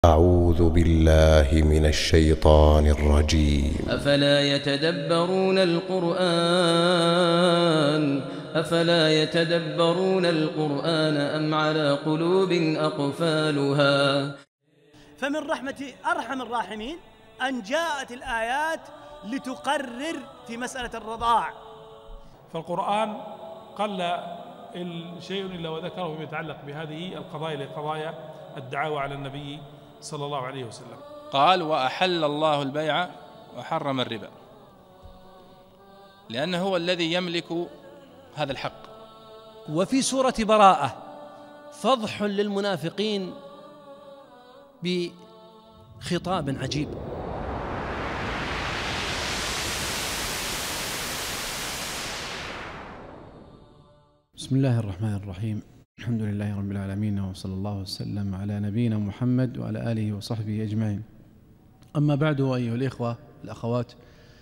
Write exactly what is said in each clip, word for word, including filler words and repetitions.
أعوذ بالله من الشيطان الرجيم. أفلا يتدبرون القرآن أفلا يتدبرون القرآن أم على قلوب أقفالها. فمن رحمة أرحم الراحمين أن جاءت الآيات لتقرر في مسألة الرضاع. فالقرآن قل شيء إلا وذكره فيما يتعلق بهذه القضايا لقضايا الدعاوى على النبي صلى الله عليه وسلم. قال: وأحل الله البيع وحرم الربا، لأنه هو الذي يملك هذا الحق. وفي سورة براءة فضح للمنافقين بخطاب عجيب. بسم الله الرحمن الرحيم. الحمد لله رب العالمين، وصلى الله وسلم على نبينا محمد وعلى آله وصحبه أجمعين. أما بعد، أيها الإخوة الأخوات،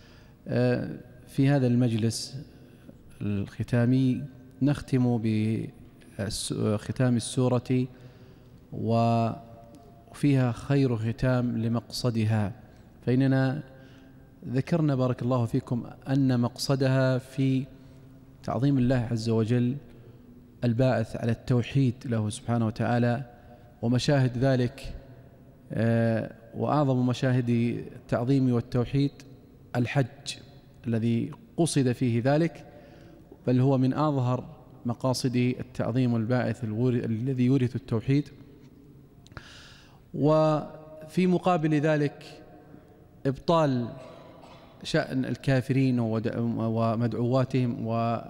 في هذا المجلس الختامي نختم بختام السورة، وفيها خير ختام لمقصدها، فإننا ذكرنا بارك الله فيكم أن مقصدها في تعظيم الله عز وجل الباعث على التوحيد له سبحانه وتعالى، ومشاهد ذلك وأعظم مشاهد التعظيم والتوحيد الحج الذي قصد فيه ذلك، بل هو من أظهر مقاصد التعظيم الباعث الذي يورث التوحيد. وفي مقابل ذلك إبطال شأن الكافرين ومدعواتهم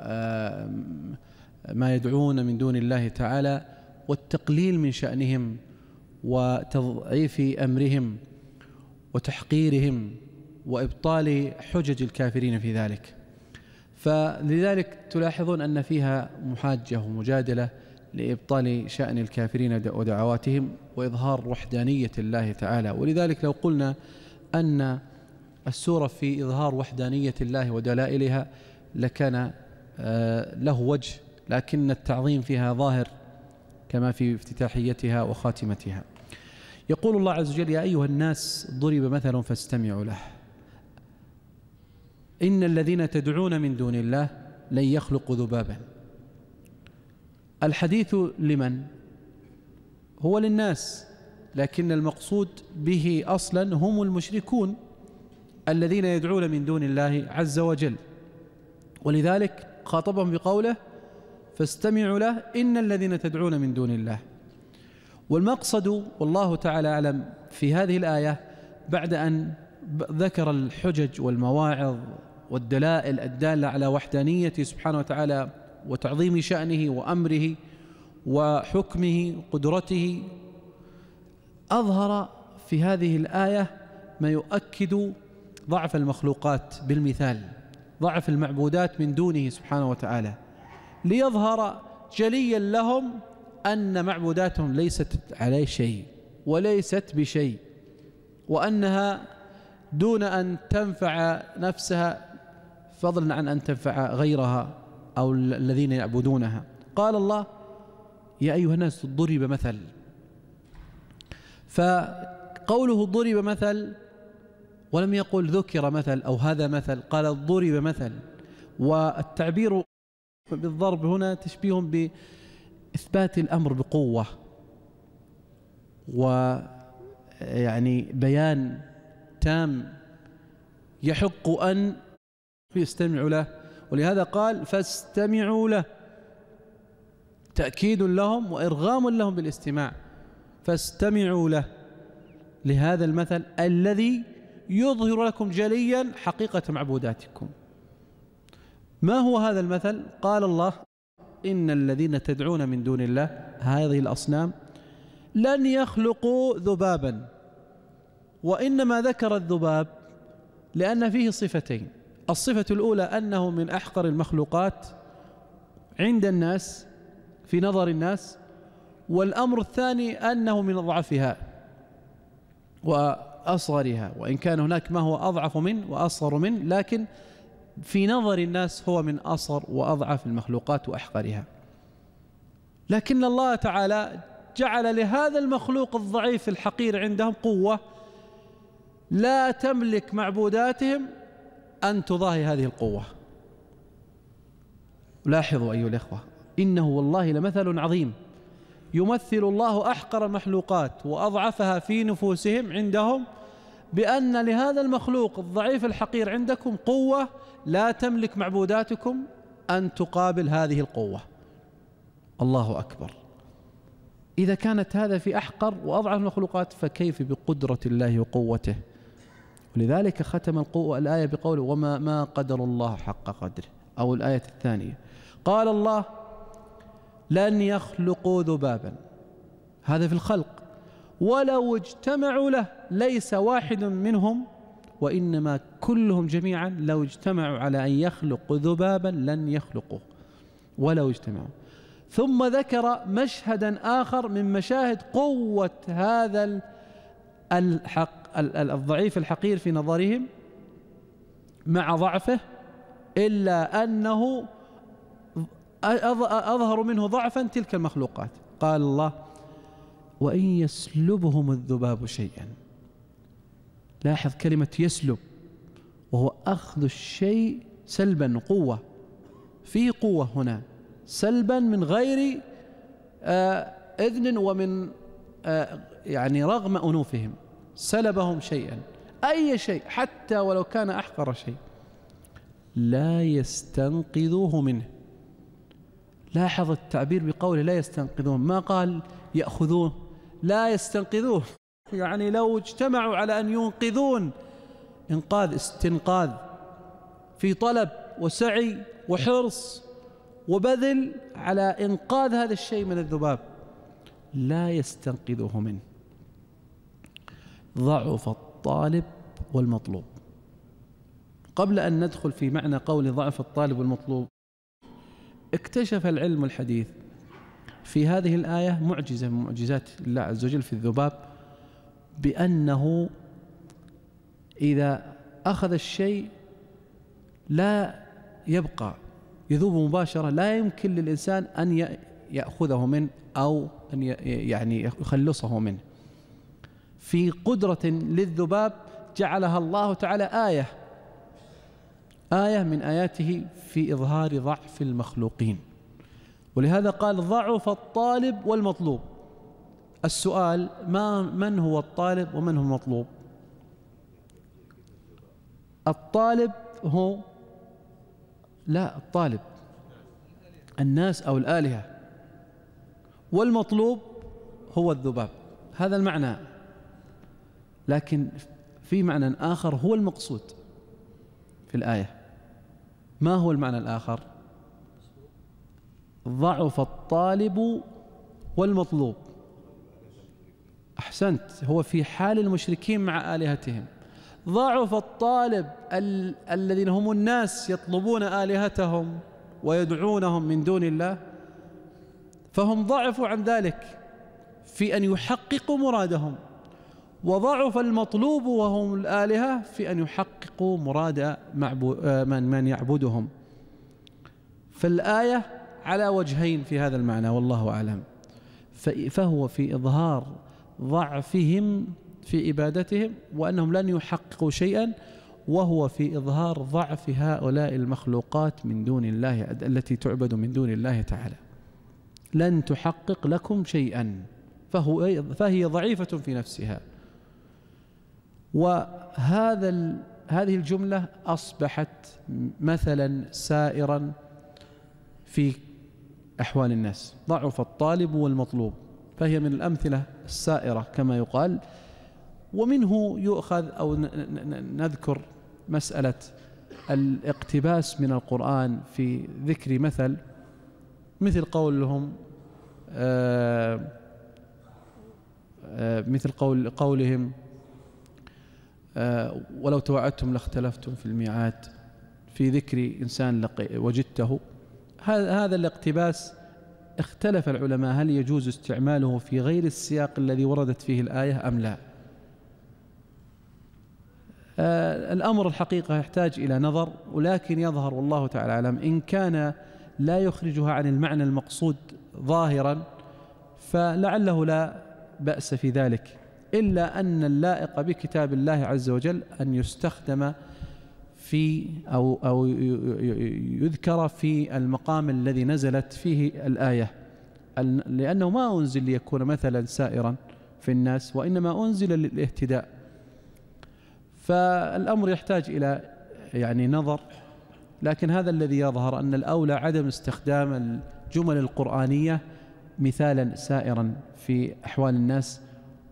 وما يدعون من دون الله تعالى، والتقليل من شأنهم وتضعيف أمرهم وتحقيرهم وإبطال حجج الكافرين في ذلك. فلذلك تلاحظون أن فيها محاجة ومجادلة لإبطال شأن الكافرين ودعواتهم وإظهار وحدانية الله تعالى. ولذلك لو قلنا أن السورة في إظهار وحدانية الله ودلائلها لكان له وجه، لكن التعظيم فيها ظاهر كما في افتتاحيتها وخاتمتها. يقول الله عز وجل: يا أيها الناس ضرب مثل فاستمعوا له، إن الذين تدعون من دون الله لن يخلقوا ذبابا. الحديث لمن؟ هو للناس، لكن المقصود به أصلا هم المشركون الذين يدعون من دون الله عز وجل، ولذلك خاطبهم بقوله: فاستمعوا له إن الذين تدعون من دون الله. والمقصد والله تعالى أعلم في هذه الآية، بعد أن ذكر الحجج والمواعظ والدلائل الدالة على وحدانيته سبحانه وتعالى وتعظيم شأنه وأمره وحكمه وقدرته، أظهر في هذه الآية ما يؤكد ضعف المخلوقات بالمثال، ضعف المعبودات من دونه سبحانه وتعالى، ليظهر جليا لهم أن معبوداتهم ليست على شيء وليست بشيء، وأنها دون أن تنفع نفسها فضلا عن أن تنفع غيرها أو الذين يعبدونها. قال الله: يا أيها الناس ضرب مثل. فقوله ضرب مثل ولم يقل ذكر مثل أو هذا مثل، قال ضرب مثل. والتعبير بالضرب هنا تشبيه بإثبات الأمر بقوة، ويعني بيان تام يحق أن يستمعوا له، ولهذا قال: فاستمعوا له، تأكيد لهم وإرغام لهم بالاستماع. فاستمعوا له، لهذا المثل الذي يظهر لكم جليا حقيقة معبوداتكم. ما هو هذا المثل؟ قال الله: إن الذين تدعون من دون الله، هذه الأصنام، لن يخلقوا ذبابا. وإنما ذكر الذباب لأن فيه صفتين: الصفة الأولى أنه من أحقر المخلوقات عند الناس في نظر الناس، والأمر الثاني أنه من أضعفها وأصغرها، وإن كان هناك ما هو أضعف منه وأصغر منه، لكن في نظر الناس هو من أصغر وأضعف المخلوقات وأحقرها. لكن الله تعالى جعل لهذا المخلوق الضعيف الحقير عندهم قوة لا تملك معبوداتهم أن تضاهي هذه القوة. لاحظوا أيها الإخوة، إنه والله لمثل عظيم يمثل الله أحقر المخلوقات وأضعفها في نفوسهم عندهم بأن لهذا المخلوق الضعيف الحقير عندكم قوة لا تملك معبوداتكم أن تقابل هذه القوة. الله أكبر. إذا كانت هذا في أحقر وأضعف المخلوقات فكيف بقدرة الله وقوته؟ ولذلك ختم القوة الآية بقوله وما ما قدر الله حق قدره، أو الآية الثانية قال الله لن يخلقوا ذبابا، هذا في الخلق، ولو اجتمعوا له، ليس واحد منهم وإنما كلهم جميعا لو اجتمعوا على أن يخلقوا ذبابا لن يخلقوه ولو اجتمعوا. ثم ذكر مشهدا آخر من مشاهد قوة هذا الحق الضعيف الحقير في نظرهم مع ضعفه، إلا أنه أظهر منه ضعفا تلك المخلوقات. قال الله وإن يسلبهم الذباب شيئا. لاحظ كلمة يسلب، وهو أخذ الشيء سلبا، قوة، في قوة هنا سلبا من غير آه إذن ومن آه يعني رغم أنوفهم، سلبهم شيئا، أي شيء حتى ولو كان أحقر شيء، لا يستنقذوه منه. لاحظ التعبير بقوله لا يستنقذوه، ما قال يأخذوه، لا يستنقذوه، يعني لو اجتمعوا على أن ينقذون إنقاذ استنقاذ في طلب وسعي وحرص وبذل على إنقاذ هذا الشيء من الذباب، لا يستنقذوه منه. ضعف الطالب والمطلوب. قبل أن ندخل في معنى قول ضعف الطالب والمطلوب، اكتشف العلم الحديث في هذه الآية معجزة من معجزات الله عز وجل في الذباب، بأنه إذا أخذ الشيء لا يبقى، يذوب مباشرة، لا يمكن للإنسان أن يأخذه منه أو أن يعني يخلصه منه. في قدرة للذباب جعلها الله تعالى آية آية من آياته في إظهار ضعف المخلوقين، ولهذا قال ضعف الطالب والمطلوب. السؤال ما من هو الطالب ومن هو المطلوب؟ الطالب هو لا الطالب الناس أو الآلهة، والمطلوب هو الذباب. هذا المعنى، لكن في معنى آخر هو المقصود في الآية. ما هو المعنى الآخر؟ ضعف الطالب والمطلوب. أحسنت، هو في حال المشركين مع آلهتهم. ضعف الطالب ال الذين هم الناس يطلبون آلهتهم ويدعونهم من دون الله، فهم ضعفوا عن ذلك في أن يحققوا مرادهم، وضعف المطلوب وهم الآلهة في أن يحققوا مراد من من يعبدهم. فالآية على وجهين في هذا المعنى والله أعلم. فهو في إظهار ضعفهم في عبادتهم وأنهم لن يحققوا شيئا، وهو في إظهار ضعف هؤلاء المخلوقات من دون الله التي تعبد من دون الله تعالى. لن تحقق لكم شيئا، فهو فهي ضعيفة في نفسها. وهذا هذه الجملة أصبحت مثلا سائرا في أحوال الناس. ضعف الطالب والمطلوب، فهي من الأمثلة السائرة كما يقال. ومنه يؤخذ أو نذكر مسألة الاقتباس من القرآن في ذكر مثل، مثل قولهم آآ آآ مثل قول قولهم ولو توعدتم لاختلفتم في الميعاد، في ذكر إنسان وجدته. هذا الاقتباس اختلف العلماء هل يجوز استعماله في غير السياق الذي وردت فيه الآية أم لا. الأمر الحقيقة يحتاج إلى نظر، ولكن يظهر والله تعالى أعلم إن كان لا يخرجها عن المعنى المقصود ظاهرا فلعله لا بأس في ذلك، إلا أن اللائق بكتاب الله عز وجل أن يستخدم في أو أو يذكر في المقام الذي نزلت فيه الآية، لأنه ما أنزل ليكون مثلا سائرا في الناس، وإنما أنزل للاهتداء. فالأمر يحتاج إلى يعني نظر، لكن هذا الذي يظهر أن الأولى عدم استخدام الجمل القرآنية مثالا سائرا في أحوال الناس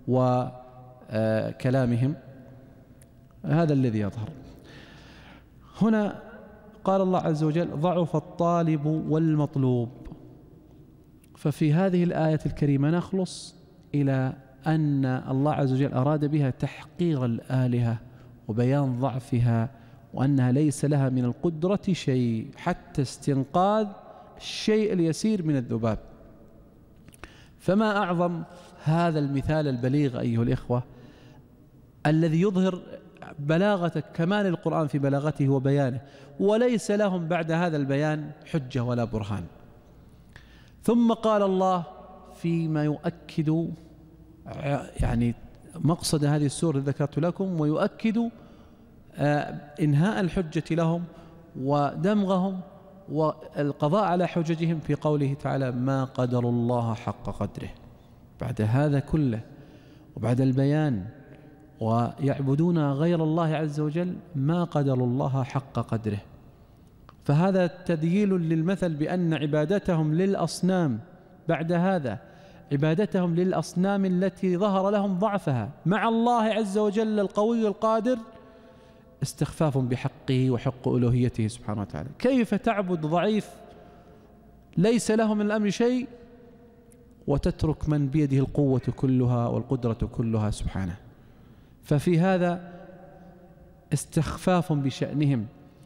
وكلامهم، هذا الذي يظهر. هنا قال الله عز وجل: ضعف الطالب والمطلوب. ففي هذه الآية الكريمة نخلص إلى أن الله عز وجل أراد بها تحقير الآلهة وبيان ضعفها، وأنها ليس لها من القدرة شيء حتى استنقاذ الشيء اليسير من الذباب. فما أعظم هذا المثال البليغ أيها الإخوة الذي يظهر بلاغة كمال القرآن في بلاغته وبيانه، وليس لهم بعد هذا البيان حجة ولا برهان. ثم قال الله فيما يؤكد يعني مقصد هذه السورة ذكرت لكم، ويؤكد إنهاء الحجة لهم ودمغهم والقضاء على حججهم في قوله تعالى: ما قدر الله حق قدره. بعد هذا كله وبعد البيان ويعبدون غير الله عز وجل ما قدر الله حق قدره. فهذا تذييل للمثل بأن عبادتهم للأصنام بعد هذا عبادتهم للأصنام التي ظهر لهم ضعفها مع الله عز وجل القوي القادر استخفاف بحقه وحق ألوهيته سبحانه وتعالى. كيف تعبد ضعيف ليس له من الأمر شيء وتترك من بيده القوة كلها والقدرة كلها سبحانه؟ ففي هذا استخفاف بشأنهم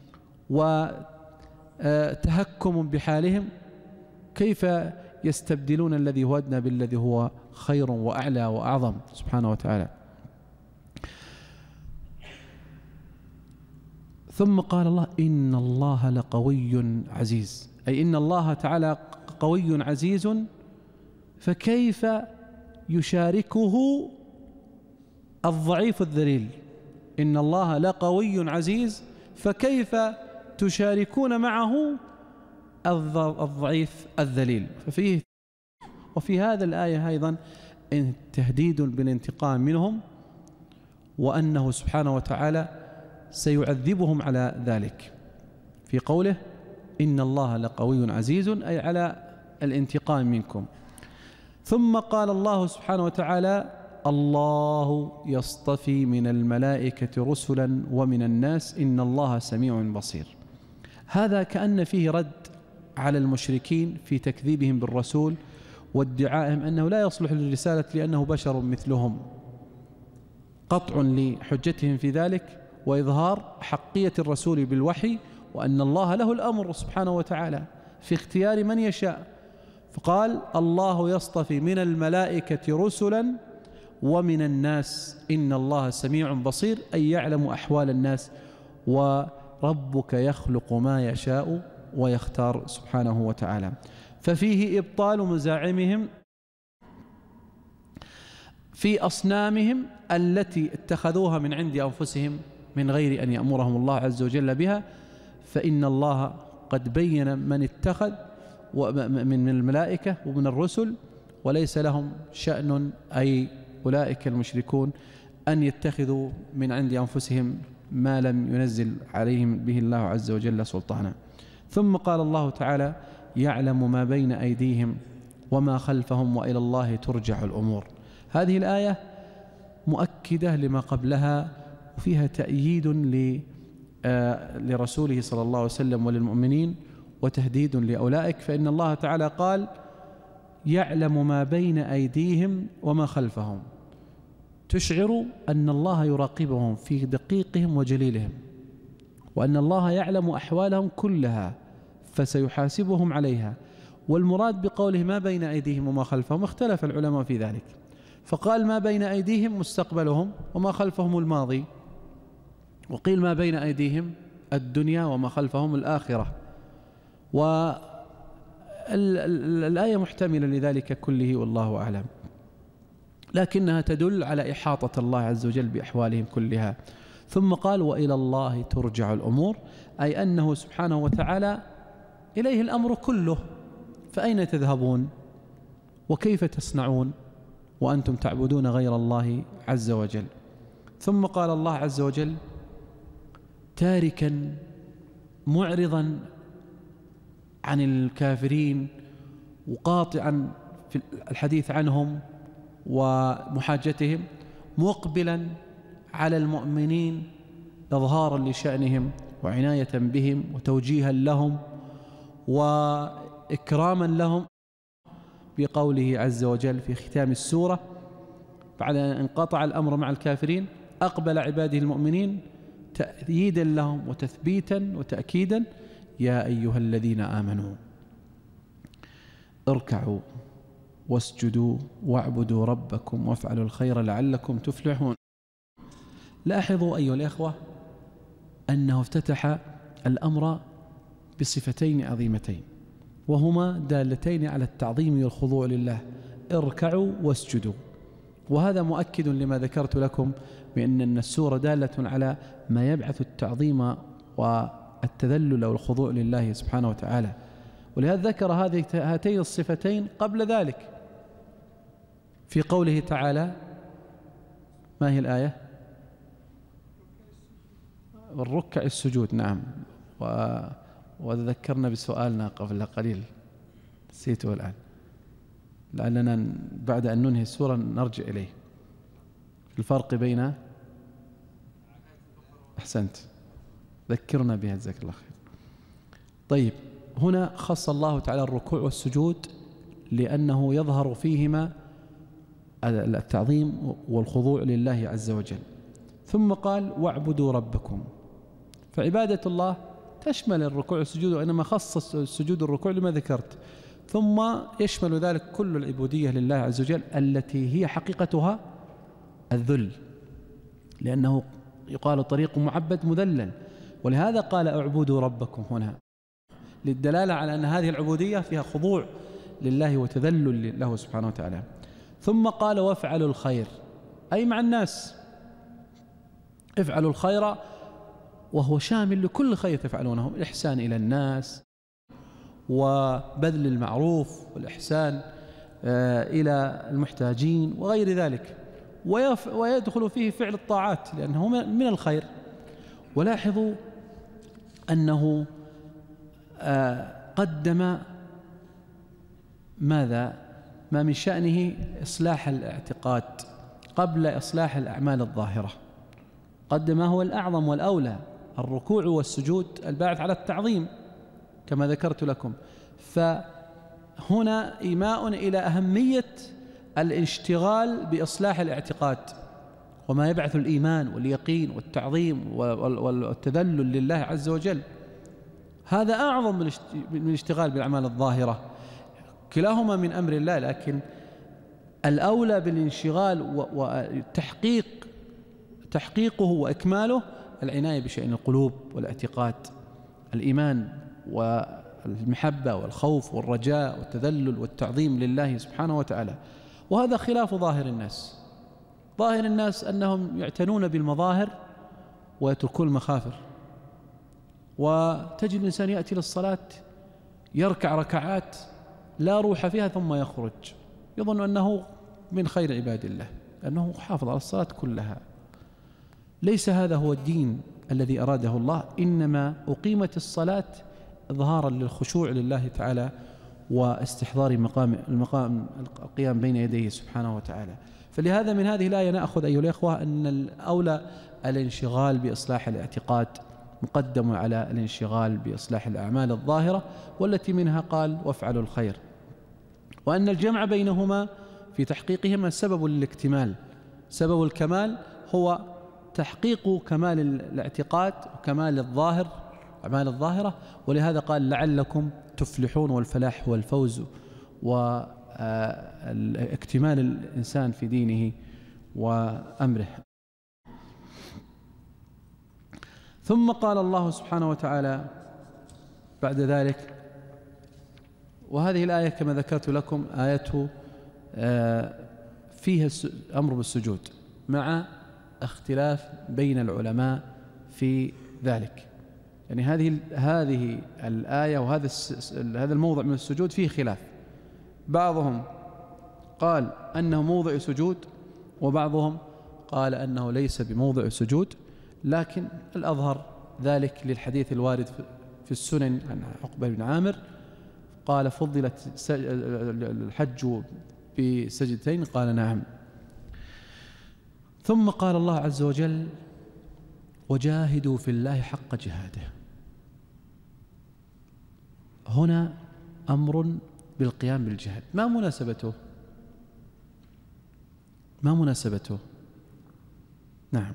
وتهكم بحالهم. كيف يستبدلون الذي هو أدنى بالذي هو خير وأعلى وأعظم سبحانه وتعالى؟ ثم قال الله: إن الله لقوي عزيز، أي إن الله تعالى قوي عزيز، فكيف يشاركه الضعيف الذليل؟ إن الله لقوي عزيز، فكيف تشاركون معه الضعيف الذليل؟ ففيه وفي هذا الآية أيضا تهديد بالانتقام منهم، وأنه سبحانه وتعالى سيعذبهم على ذلك في قوله: إن الله لقوي عزيز، أي على الانتقام منكم. ثم قال الله سبحانه وتعالى: الله يصطفي من الملائكة رسلا ومن الناس إن الله سميع بصير. هذا كأن فيه رد على المشركين في تكذيبهم بالرسول وادعائهم أنه لا يصلح للرسالة لأنه بشر مثلهم، قطع لحجتهم في ذلك وإظهار حقية الرسول بالوحي، وأن الله له الأمر سبحانه وتعالى في اختيار من يشاء. فقال: الله يصطفي من الملائكة رسلا ومن الناس إن الله سميع بصير، أي يعلم أحوال الناس، وربك يخلق ما يشاء ويختار سبحانه وتعالى. ففيه إبطال مزاعمهم في أصنامهم التي اتخذوها من عند أنفسهم من غير أن يأمرهم الله عز وجل بها، فإن الله قد بين من اتخذ من الملائكة ومن الرسل وليس لهم شأن، أي أولئك المشركون، أن يتخذوا من عند أنفسهم ما لم ينزل عليهم به الله عز وجل سلطانا. ثم قال الله تعالى: يعلم ما بين أيديهم وما خلفهم وإلى الله ترجع الأمور. هذه الآية مؤكدة لما قبلها، وفيها تأييد لرسوله صلى الله عليه وسلم وللمؤمنين، وتهديد لأولئك. فإن الله تعالى قال: يعلم ما بين أيديهم وما خلفهم، تشعر أن الله يراقبهم في دقيقهم وجليلهم، وأن الله يعلم أحوالهم كلها فسيحاسبهم عليها. والمراد بقوله ما بين أيديهم وما خلفهم اختلف العلماء في ذلك، فقال ما بين أيديهم مستقبلهم وما خلفهم الماضي، وقيل ما بين أيديهم الدنيا وما خلفهم الآخرة. الآية محتملة لذلك كله والله أعلم، لكنها تدل على إحاطة الله عز وجل بأحوالهم كلها. ثم قال وإلى الله ترجع الأمور، أي أنه سبحانه وتعالى إليه الأمر كله، فأين تذهبون وكيف تصنعون وأنتم تعبدون غير الله عز وجل. ثم قال الله عز وجل تاركا معرضا عن الكافرين وقاطعا في الحديث عنهم ومحاجتهم، مقبلا على المؤمنين إظهارا لشأنهم وعناية بهم وتوجيها لهم وإكراما لهم، بقوله عز وجل في ختام السورة بعد أن انقطع الأمر مع الكافرين أقبل عباده المؤمنين تأييدا لهم وتثبيتا وتأكيدا: يا أيها الذين آمنوا اركعوا واسجدوا واعبدوا ربكم وافعلوا الخير لعلكم تفلحون. لاحظوا أيها الأخوة أنه افتتح الأمر بصفتين عظيمتين وهما دالتين على التعظيم والخضوع لله: اركعوا واسجدوا. وهذا مؤكد لما ذكرت لكم بأن السورة دالة على ما يبعث التعظيم والتذلل والخضوع لله سبحانه وتعالى، ولهذا ذكر هذه هاتين الصفتين قبل ذلك في قوله تعالى. ما هي الآية؟ الركع السجود. نعم، و... وذكرنا بسؤالنا قبل قليل نسيته الآن، لعلنا بعد أن ننهي السورة نرجع إليه. الفرق بين أحسنت ذكرنا بها جزاك الله خير. طيب، هنا خص الله تعالى الركوع والسجود لأنه يظهر فيهما التعظيم والخضوع لله عز وجل. ثم قال واعبدوا ربكم، فعبادة الله تشمل الركوع والسجود، وإنما خص السجود الركوع لما ذكرت، ثم يشمل ذلك كل العبودية لله عز وجل التي هي حقيقتها الذل، لأنه يقال طريق معبد مذلل، ولهذا قال اعبدوا ربكم هنا للدلالة على أن هذه العبودية فيها خضوع لله وتذلل له سبحانه وتعالى. ثم قال وافعلوا الخير، أي مع الناس، افعلوا الخير، وهو شامل لكل خير تفعلونه: الإحسان إلى الناس وبذل المعروف والإحسان إلى المحتاجين وغير ذلك، ويدخل فيه فعل الطاعات لأنه من الخير. ولاحظوا أنه قدم ماذا؟ ما من شأنه إصلاح الاعتقاد قبل إصلاح الأعمال الظاهرة، قدم ما هو الأعظم والأولى: الركوع والسجود الباعث على التعظيم كما ذكرت لكم. فهنا إيماء إلى أهمية الاشتغال بإصلاح الاعتقاد وما يبعث الإيمان واليقين والتعظيم والتذلل لله عز وجل. هذا أعظم من الاشتغال بالأعمال الظاهرة، كلاهما من أمر الله، لكن الأولى بالانشغال وتحقيق تحقيقه وإكماله العناية بشأن القلوب والاعتقاد، الإيمان والمحبة والخوف والرجاء والتذلل والتعظيم لله سبحانه وتعالى. وهذا خلاف ظاهر الناس. ظاهر الناس أنهم يعتنون بالمظاهر ويتركون المخافر، وتجد الإنسان يأتي للصلاة يركع ركعات لا روح فيها ثم يخرج يظن أنه من خير عباد الله أنه حافظ على الصلاة كلها. ليس هذا هو الدين الذي أراده الله، إنما أقيمت الصلاة إظهارا للخشوع لله تعالى واستحضار مقام المقام القيام بين يديه سبحانه وتعالى. فلهذا من هذه الآية نأخذ أيها الإخوة أن الأولى الانشغال بإصلاح الاعتقاد مقدم على الانشغال بإصلاح الأعمال الظاهرة، والتي منها قال وافعلوا الخير، وأن الجمع بينهما في تحقيقهما سبب للاكتمال. سبب الكمال هو تحقيق كمال الاعتقاد وكمال الظاهر أعمال الظاهرة، ولهذا قال لعلكم تفلحون، والفلاح هو الفوز واكتمال الإنسان في دينه وأمره. ثم قال الله سبحانه وتعالى بعد ذلك وهذه الآية كما ذكرت لكم آية فيها أمر بالسجود مع اختلاف بين العلماء في ذلك. يعني هذه هذه الآية وهذا هذا الموضع من السجود فيه خلاف، بعضهم قال أنه موضع سجود وبعضهم قال أنه ليس بموضع سجود، لكن الأظهر ذلك للحديث الوارد في السنن عن عقبة بن عامر قال فضلت الحج بسجدتين، قال نعم. ثم قال الله عز وجل وجاهدوا في الله حق جهاده. هنا أمر بالقيام بالجهاد، ما مناسبته؟ ما مناسبته؟ نعم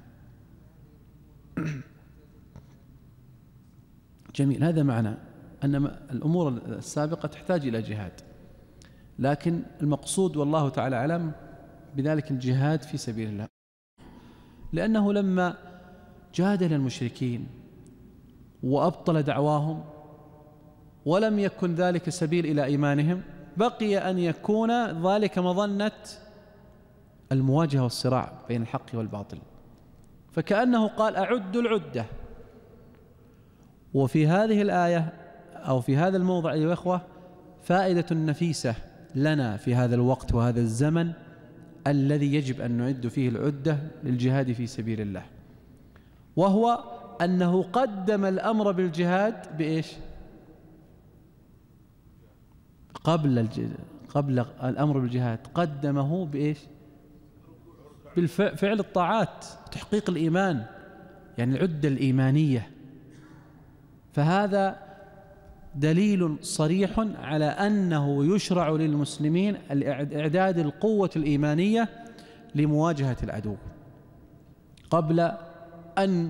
جميل، هذا معنى أن الأمور السابقة تحتاج إلى جهاد، لكن المقصود والله تعالى أعلم بذلك الجهاد في سبيل الله، لأنه لما جادل المشركين وأبطل دعواهم ولم يكن ذلك سبيل إلى إيمانهم، بقي أن يكون ذلك مظنة المواجهة والصراع بين الحق والباطل، فكأنه قال أعد العدة. وفي هذه الآية أو في هذا الموضع أيها الأخوة فائدة نفيسة لنا في هذا الوقت وهذا الزمن الذي يجب أن نعد فيه العدة للجهاد في سبيل الله، وهو أنه قدم الأمر بالجهاد بإيش؟ قبل الج... قبل الأمر بالجهاد قدمه بإيش؟ بالفعل الطاعات، تحقيق الإيمان، يعني العدة الإيمانية. فهذا دليل صريح على أنه يشرع للمسلمين إعداد القوة الإيمانية لمواجهة العدو قبل أن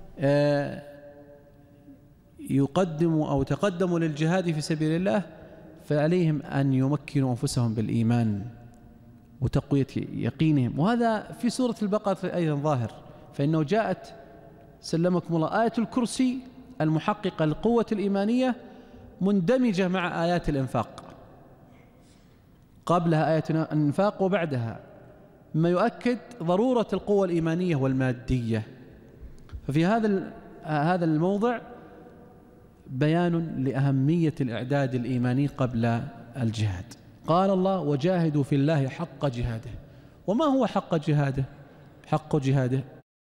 يقدموا أو تقدموا للجهاد في سبيل الله، فعليهم أن يمكنوا أنفسهم بالإيمان وتقوية يقينهم. وهذا في سورة البقرة أيضا ظاهر، فإنه جاءت سلمكم الله آية الكرسي المحققة للقوة الإيمانية مندمجة مع آيات الإنفاق، قبلها آية الإنفاق وبعدها، ما يؤكد ضرورة القوة الإيمانية والمادية. ففي هذا هذا الموضع بيان لأهمية الإعداد الإيماني قبل الجهاد. قال الله وجاهدوا في الله حق جهاده. وما هو حق جهاده؟ حق جهاده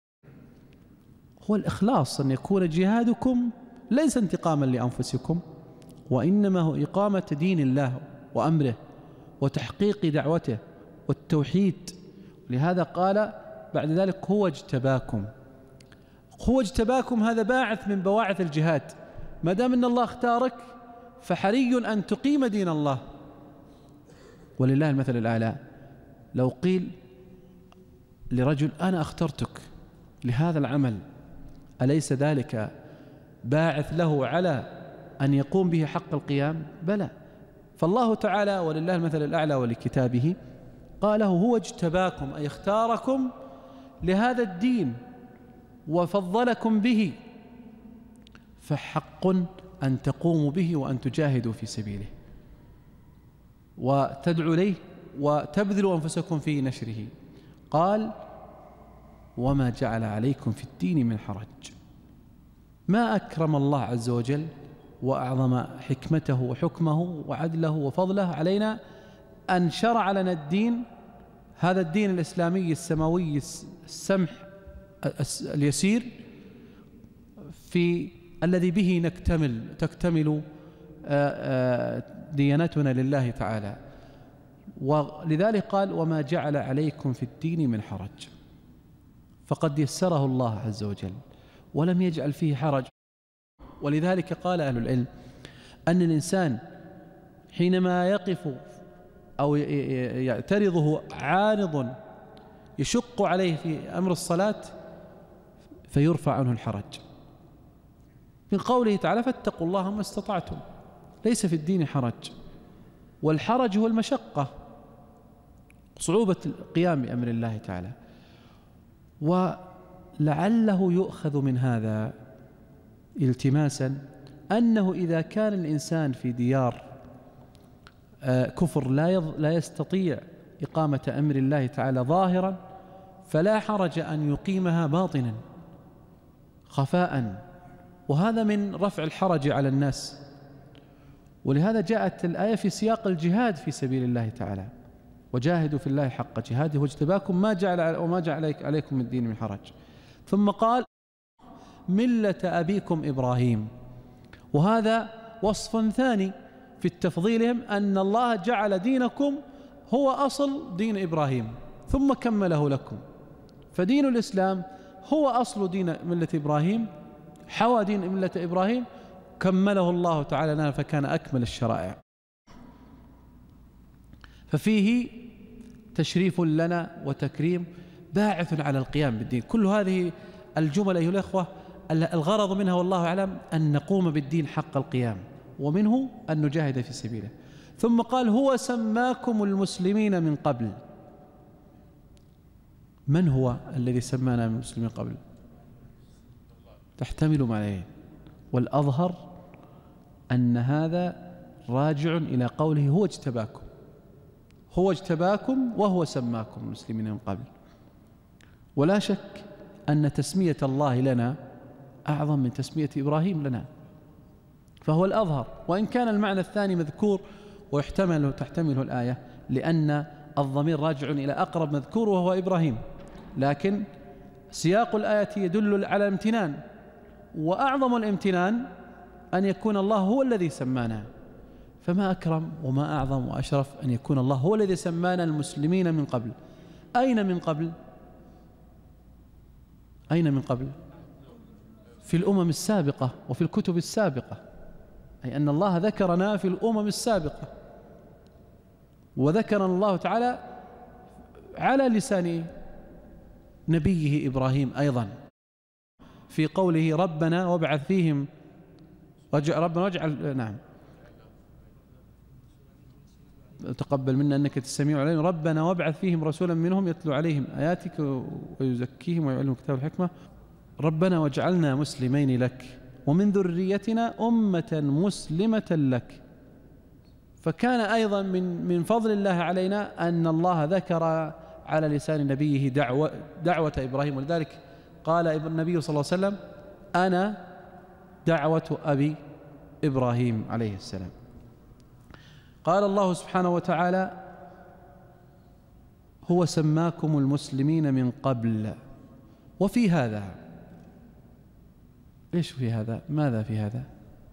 هو الإخلاص، أن يكون جهادكم ليس انتقاما لأنفسكم، وإنما هو إقامة دين الله وأمره وتحقيق دعوته والتوحيد. لهذا قال بعد ذلك هو اجتباكم. هو اجتباكم هذا باعث من بواعث الجهاد، ما دام أن الله اختارك فحري أن تقيم دين الله. ولله المثل الأعلى، لو قيل لرجل أنا اخترتك لهذا العمل، أليس ذلك باعث له على أن يقوم به حق القيام؟ بلى. فالله تعالى ولله المثل الأعلى ولكتابه قاله هو اجتباكم، أي اختاركم لهذا الدين وفضلكم به، فحق أن تقوموا به وأن تجاهدوا في سبيله وتدعوا إليه وتبذلوا أنفسكم في نشره. قال وما جعل عليكم في الدين من حرج. ما أكرم الله عز وجل وأعظم حكمته وحكمه وعدله وفضله علينا أن شرع لنا الدين، هذا الدين الإسلامي السماوي السمح اليسير، في الذي به نكتمل تكتمل ديانتنا لله تعالى. ولذلك قال وما جعل عليكم في الدين من حرج، فقد يسره الله عز وجل ولم يجعل فيه حرج. ولذلك قال أهل العلم أن الإنسان حينما يقف أو يعترضه عارض يشق عليه في أمر الصلاة فيرفع عنه الحرج، من قوله تعالى فاتقوا الله ما استطعتم. ليس في الدين حرج، والحرج هو المشقة، صعوبة القيام بأمر الله تعالى. ولعله يؤخذ من هذا التماسا أنه إذا كان الإنسان في ديار كفر لا لا يستطيع إقامة أمر الله تعالى ظاهرا، فلا حرج أن يقيمها باطنا خفاء، وهذا من رفع الحرج على الناس. ولهذا جاءت الآية في سياق الجهاد في سبيل الله تعالى: وجاهدوا في الله حق جهاده واجتباكم ما جعل وما جعل عليكم من الدين من حرج. ثم قال: ملة أبيكم إبراهيم. وهذا وصف ثاني في تفضيلهم، أن الله جعل دينكم هو أصل دين إبراهيم ثم كمله لكم. فدين الإسلام هو أصل دين ملة إبراهيم، حوى دين ملة إبراهيم، كمله الله تعالى لنا فكان أكمل الشرائع. ففيه تشريف لنا وتكريم باعث على القيام بالدين. كل هذه الجمل أيها الأخوة الغرض منها والله أعلم أن نقوم بالدين حق القيام، ومنه أن نجاهد في سبيله. ثم قال: هو سماكم المسلمين من قبل. من هو الذي سمانا من المسلمين قبل؟ تحتمل معنيين، والأظهر أن هذا راجع إلى قوله: هو اجتباكم. هو اجتباكم وهو سماكم المسلمين من قبل. ولا شك أن تسمية الله لنا أعظم من تسمية إبراهيم لنا، فهو الأظهر، وإن كان المعنى الثاني مذكور ويحتمل تحتمله الآية، لأن الضمير راجع إلى أقرب مذكور وهو إبراهيم، لكن سياق الآية يدل على الامتنان، وأعظم الامتنان أن يكون الله هو الذي سمانا. فما أكرم وما أعظم وأشرف أن يكون الله هو الذي سمانا المسلمين من قبل. أين من قبل؟ أين من قبل؟ في الأمم السابقة وفي الكتب السابقة، أي أن الله ذكرنا في الأمم السابقة، وذكرنا الله تعالى على لسان نبيه إبراهيم أيضا في قوله: ربنا وابعث فيهم ربنا واجعل نعم تقبل منا أنك السميع العليم، ربنا وابعث فيهم رسولا منهم يتلو عليهم آياتك ويزكيهم ويعلمهم الكتاب والحكمة، ربنا واجعلنا مسلمين لك ومن ذريتنا أمة مسلمة لك. فكان أيضا من من فضل الله علينا أن الله ذكر على لسان نبيه دعوة, دعوة إبراهيم، ولذلك قال النبي صلى الله عليه وسلم: أنا دعوة أبي إبراهيم عليه السلام. قال الله سبحانه وتعالى: هو سماكم المسلمين من قبل وفي هذا. إيش في هذا؟ ماذا في هذا؟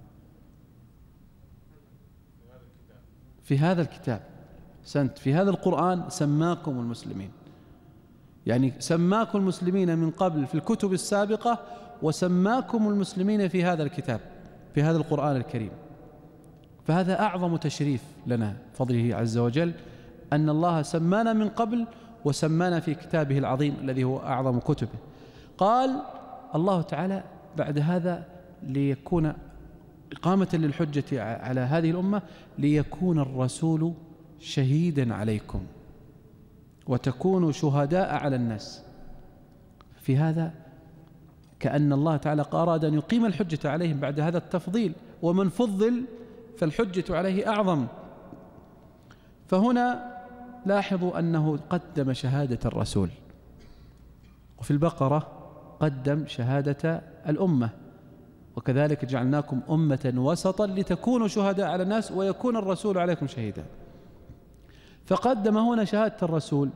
في هذا الكتاب، سنت في هذا القرآن سماكم المسلمين، يعني سماكم المسلمين من قبل في الكتب السابقة، وسماكم المسلمين في هذا الكتاب في هذا القرآن الكريم. فهذا أعظم تشريف لنا فضله عز وجل، أن الله سمانا من قبل وسمانا في كتابه العظيم الذي هو أعظم كتبه. قال الله تعالى بعد هذا: ليكون إقامة للحجة على هذه الأمة، ليكون الرسول شهيدا عليكم وتكونوا شهداء على الناس. في هذا كأن الله تعالى أراد أن يقيم الحجة عليهم بعد هذا التفضيل، ومن فضل فالحجة عليه أعظم. فهنا لاحظوا أنه قدم شهادة الرسول، وفي البقرة قدم شهادة الأمة: وكذلك جعلناكم أمة وسطا لتكونوا شهداء على الناس ويكون الرسول عليكم شهيدا. فقدم هنا شهادة الرسول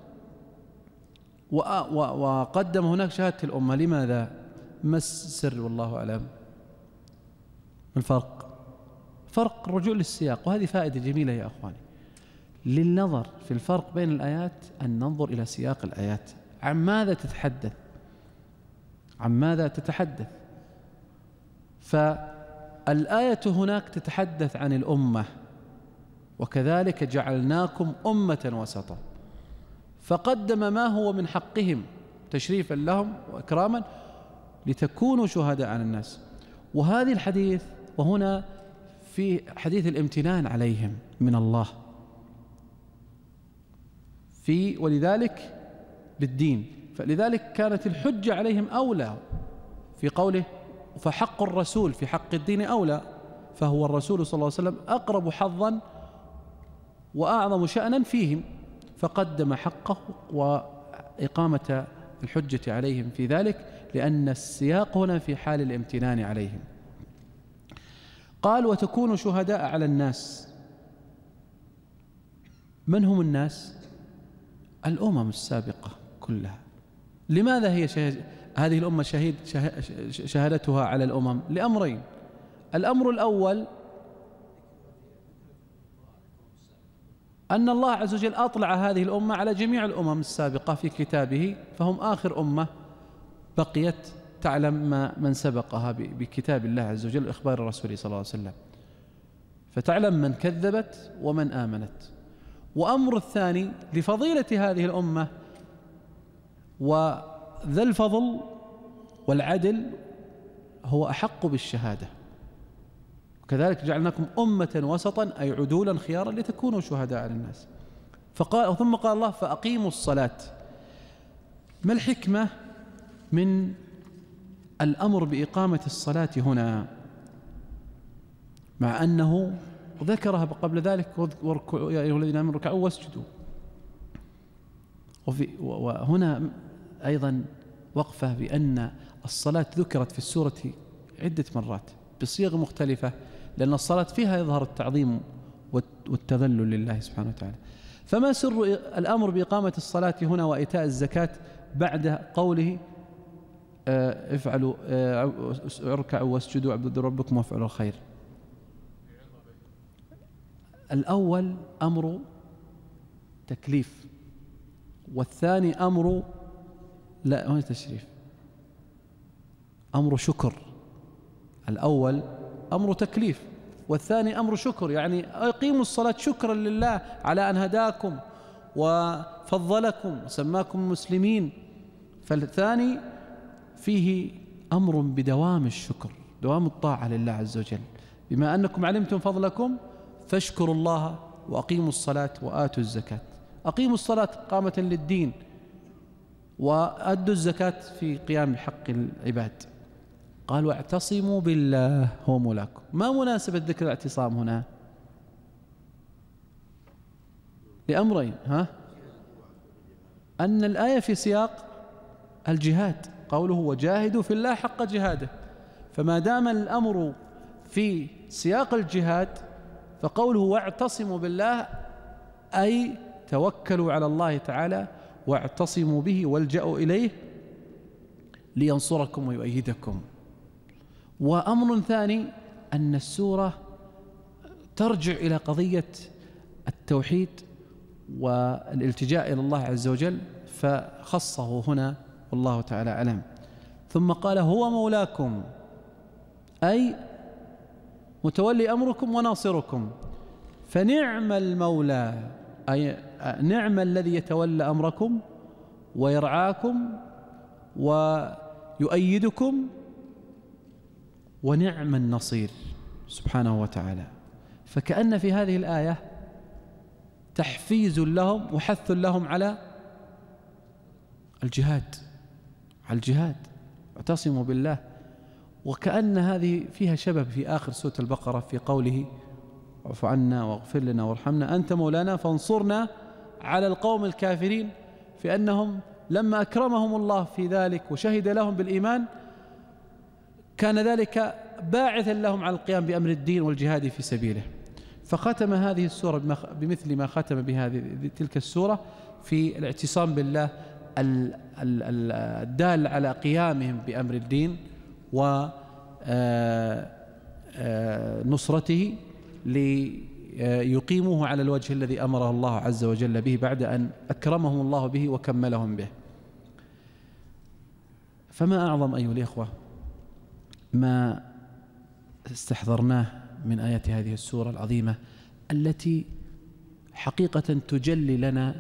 وقدم هناك شهادة الأمة. لماذا؟ ما السر والله أعلم؟ ما الفرق؟ فرق الرجوع للسياق، وهذه فائدة جميلة يا أخواني للنظر في الفرق بين الآيات، أن ننظر إلى سياق الآيات، عن ماذا تتحدث عن ماذا تتحدث فالآية هناك تتحدث عن الأمة: وكذلك جعلناكم أمة وسطا، فقدم ما هو من حقهم تشريفا لهم وإكراما لتكونوا شهداء على الناس. وهذه الحديث وهنا في حديث الامتنان عليهم من الله في ولذلك بالدين، فلذلك كانت الحجة عليهم أولى في قوله: فحق الرسول في حق الدين أولى، فهو الرسول صلى الله عليه وسلم أقرب حظا وأعظم شأنا فيهم، فقدم حقه وإقامة الحجة عليهم في ذلك، لأن السياق هنا في حال الامتنان عليهم. قال وتكونوا شهداء على الناس. من هم الناس؟ الأمم السابقة كلها. لماذا هي شهد هذه الأمة شهيد شهادتها على الأمم؟ لأمرين. الأمر الأول أن الله عز وجل أطلع هذه الأمة على جميع الأمم السابقة في كتابه، فهم آخر أمة بقيت تعلم ما من سبقها بكتاب الله عز وجل وإخبار الرسول صلى الله عليه وسلم، فتعلم من كذبت ومن آمنت. وأمر الثاني لفضيلة هذه الأمة وذا الفضل والعدل هو أحق بالشهادة. وكذلك جعلناكم أمة وسطا أي عدولا خيارا لتكونوا شهداء على الناس. فقال ثم قال الله فأقيموا الصلاة. ما الحكمة من الأمر بإقامة الصلاة هنا، مع أنه ذكرها قبل ذلك يا أيها الذين آمنوا اركعوا واسجدوا؟ وهنا أيضا وقفة بأن الصلاة ذكرت في السورة عدة مرات بصيغ مختلفة، لأن الصلاة فيها يظهر التعظيم والتذلل لله سبحانه وتعالى. فما سر الأمر بإقامة الصلاة هنا وإيتاء الزكاة بعد قوله افعلوا اركعوا واسجدوا واعبدوا ربكم وافعلوا الخير؟ الأول أمر تكليف، والثاني أمر لا هو تشريف، أمر شكر. الأول أمر تكليف والثاني أمر شكر، يعني أقيموا الصلاة شكرا لله على أن هداكم وفضلكم وسماكم مسلمين. فالثاني فيه أمر بدوام الشكر، دوام الطاعة لله عز وجل. بما أنكم علمتم فضلكم فاشكروا الله وأقيموا الصلاة وآتوا الزكاة. أقيموا الصلاة قامة للدين، وأدوا الزكاة في قيام حق العباد. قال واعتصموا بالله هو مولاكم. ما مناسبة ذكر الاعتصام هنا؟ لأمرين، ها؟ أن الآية في سياق الجهاد، قوله وجاهدوا في الله حق جهاده، فما دام الأمر في سياق الجهاد فقوله واعتصموا بالله أي توكلوا على الله تعالى واعتصموا به والجأوا إليه لينصركم ويؤيدكم. وأمر ثاني أن السورة ترجع إلى قضية التوحيد والالتجاء إلى الله عز وجل، فخصه هنا والله تعالى أعلم. ثم قال هو مولاكم أي متولي أمركم وناصركم. فنعم المولى أي نعم الذي يتولى أمركم ويرعاكم ويؤيدكم، ونعم النصير سبحانه وتعالى. فكأن في هذه الآية تحفيز لهم وحث لهم على الجهاد، على الجهاد، اعتصموا بالله. وكأن هذه فيها شبه في آخر سورة البقرة في قوله اعف عنا واغفر لنا وارحمنا أنت مولانا فانصرنا على القوم الكافرين، في أنهم لما أكرمهم الله في ذلك وشهد لهم بالإيمان كان ذلك باعثا لهم على القيام بأمر الدين والجهاد في سبيله. فختم هذه السورة بمثل ما ختم بهذه تلك السورة في الاعتصام بالله الدال على قيامهم بأمر الدين ونصرته ليقيموه على الوجه الذي أمره الله عز وجل به بعد أن أكرمهم الله به وكملهم به. فما أعظم أيها الإخوة ما استحضرناه من آيات هذه السورة العظيمة التي حقيقة تجلي لنا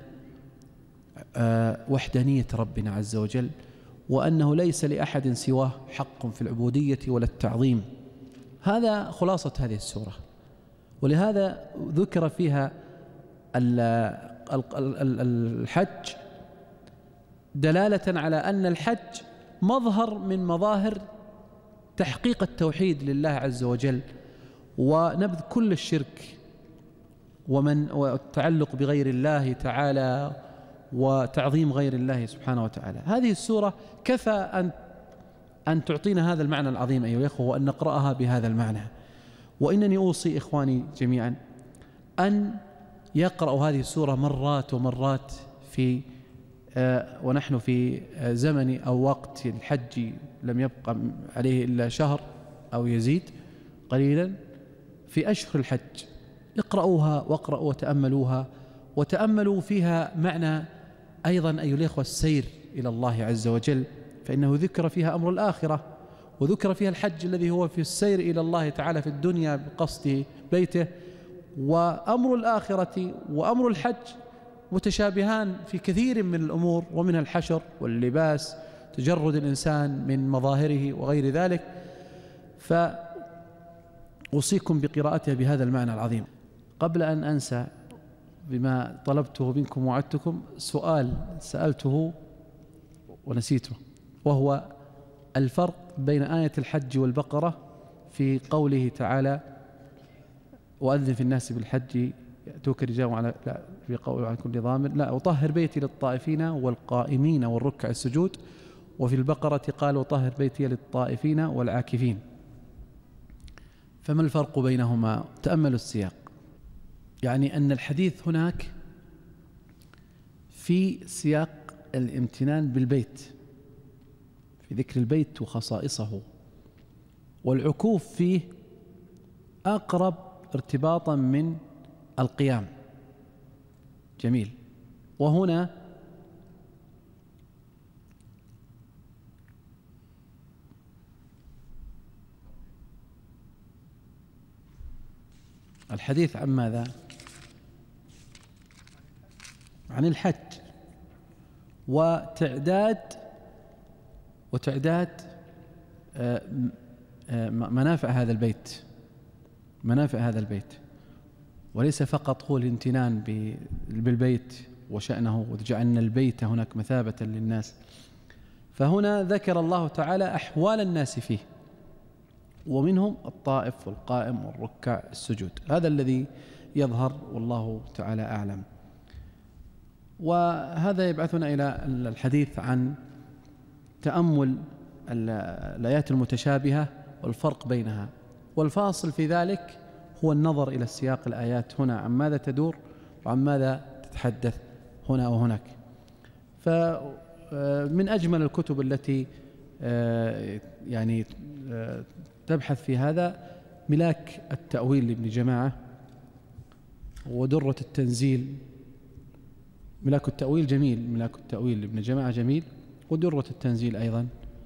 وحدانية ربنا عز وجل، وأنه ليس لأحد سواه حق في العبودية ولا التعظيم. هذا خلاصة هذه السورة، ولهذا ذكر فيها الحج دلالة على أن الحج مظهر من مظاهر تحقيق التوحيد لله عز وجل ونبذ كل الشرك ومن والتعلق بغير الله تعالى وتعظيم غير الله سبحانه وتعالى. هذه السورة كفى أن أن تعطينا هذا المعنى العظيم أيها الأخوة، وأن نقرأها بهذا المعنى. وإنني أوصي إخواني جميعا أن يقرأوا هذه السورة مرات ومرات في آه ونحن في آه زمن أو وقت الحج لم يبقى عليه إلا شهر أو يزيد قليلا في أشهر الحج. اقرأوها واقرأوا وتأملوها، وتأملوا فيها معنى أيضا أيها الأخوة السير إلى الله عز وجل، فإنه ذكر فيها أمر الآخرة، وذكر فيها الحج الذي هو في السير إلى الله تعالى في الدنيا بقصد بيته، وأمر الآخرة وأمر الحج متشابهان في كثير من الأمور، ومنها الحشر واللباس، تجرد الإنسان من مظاهره وغير ذلك. فأوصيكم بقراءتها بهذا المعنى العظيم. قبل أن أنسى بما طلبته منكم وعدتكم، سؤال سألته ونسيته، وهو الفرق بين آية الحج والبقرة في قوله تعالى وأذن في الناس بالحج يأتوك رجال على لا في قول عن كل ضامر، لا وطهر بيتي للطائفين والقائمين والركع السجود، وفي البقرة قال وطهر بيتي للطائفين والعاكفين. فما الفرق بينهما؟ تأملوا السياق، يعني أن الحديث هناك في سياق الامتنان بالبيت، في ذكر البيت وخصائصه، والعكوف فيه أقرب ارتباطا من القيام. جميل. وهنا الحديث عن ماذا؟ عن الحج وتعداد وتعداد منافع هذا البيت، منافع هذا البيت، وليس فقط هو الامتنان بالبيت وشأنه وجعلنا البيت هناك مثابة للناس. فهنا ذكر الله تعالى أحوال الناس فيه، ومنهم الطائف والقائم والركع السجود، هذا الذي يظهر والله تعالى أعلم. وهذا يبعثنا إلى الحديث عن تأمل الآيات المتشابهة والفرق بينها، والفاصل في ذلك هو النظر إلى السياق الآيات هنا عن ماذا تدور وعن ماذا تتحدث هنا وهناك. فمن أجمل الكتب التي يعني تبحث في هذا ملاك التأويل لابن جماعة، ودرة التنزيل. ملاك التأويل جميل، ملاك التأويل لابن جماعة جميل، ودرة التنزيل أيضا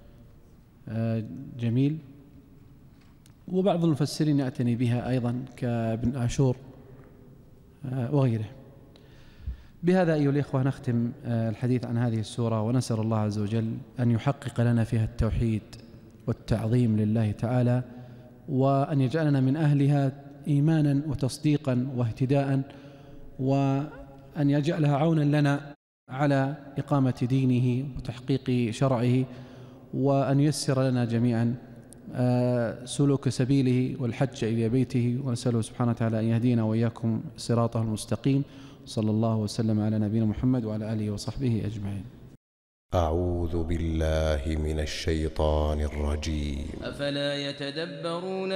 جميل، وبعض المفسرين يعتني بها أيضا كابن عاشور وغيره. بهذا أيها الإخوة نختم الحديث عن هذه السورة، ونسأل الله عز وجل أن يحقق لنا فيها التوحيد والتعظيم لله تعالى، وأن يجعلنا من أهلها إيمانا وتصديقا واهتداء، وأن يجعلها عونا لنا على إقامة دينه وتحقيق شرعه، وأن ييسر لنا جميعا سلوك سبيله والحج إلى بيته، ونسأله سبحانه وتعالى أن يهدينا وإياكم صراطه المستقيم. صلى الله وسلم على نبينا محمد وعلى آله وصحبه أجمعين. أعوذ بالله من الشيطان الرجيم. أفلا يتدبرون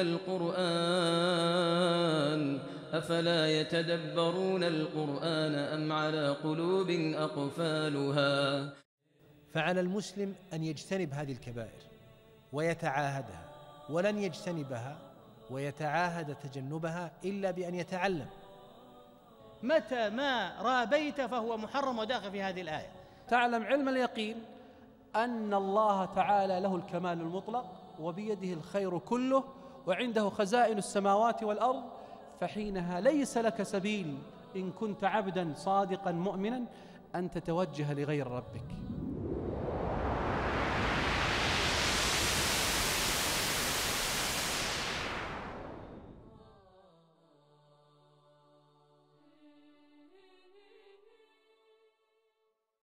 القرآن أفلا يتدبرون القرآن أم على قلوب أقفالها. فعلى المسلم أن يجتنب هذه الكبائر ويتعاهدها، ولن يجتنبها ويتعاهد تجنبها إلا بأن يتعلم. متى ما رابيت فهو محرم وداخل في هذه الآية. تعلم علم اليقين أن الله تعالى له الكمال المطلق، وبيده الخير كله، وعنده خزائن السماوات والأرض، فحينها ليس لك سبيل إن كنت عبدا صادقا مؤمنا أن تتوجه لغير ربك.